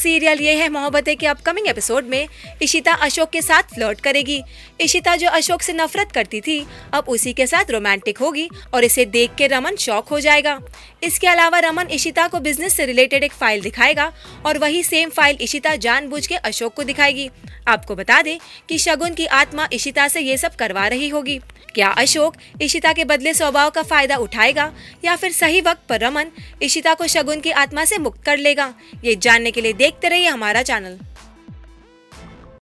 Serial ये है मोहब्बतें के अपकमिंग एपिसोड में इशिता अशोक के साथ फ्लर्ट करेगी। इशिता जो अशोक से नफरत करती थी अब उसी के साथ रोमांटिक होगी और इसे देख के रमन शॉक हो जाएगा। इसके अलावा रमन इशिता को बिजनेस से रिलेटेड एक फाइल दिखाएगा और वही सेम फाइल इशिता जानबूझ के अशोक को दिखाएगी। आपको बता दें कि शगुन की आत्मा इशिता से ये सब करवा रही होगी। क्या अशोक इशिता के बदले स्वभाव का फायदा उठाएगा या फिर सही वक्त पर रमन इशिता को शगुन की आत्मा से मुक्त कर लेगा? ये जानने के लिए देखते रहिए हमारा चैनल।